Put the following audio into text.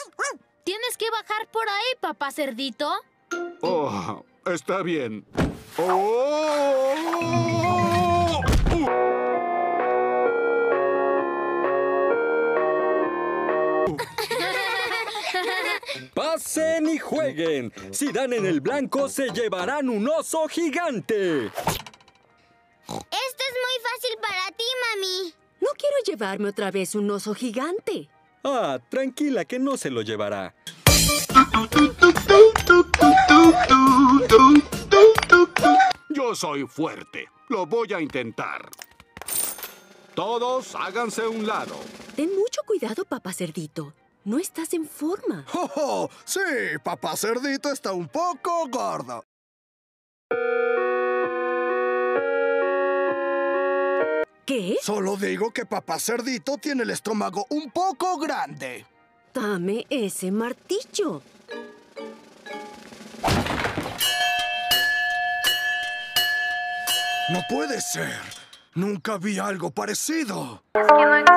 Tienes que bajar por ahí, papá cerdito. Oh, está bien. ¡Oh! ¡Pasen y jueguen! Si dan en el blanco, se llevarán un oso gigante. Esto es muy fácil para ti, mami. No quiero llevarme otra vez un oso gigante. Ah, tranquila, que no se lo llevará. Yo soy fuerte. Lo voy a intentar. Todos háganse a un lado. Ten mucho cuidado, papá cerdito. No estás en forma. ¡Oh, oh! Sí, papá cerdito está un poco gordo. ¿Qué? Solo digo que papá cerdito tiene el estómago un poco grande. Dame ese martillo. No puede ser. Nunca vi algo parecido. Es que no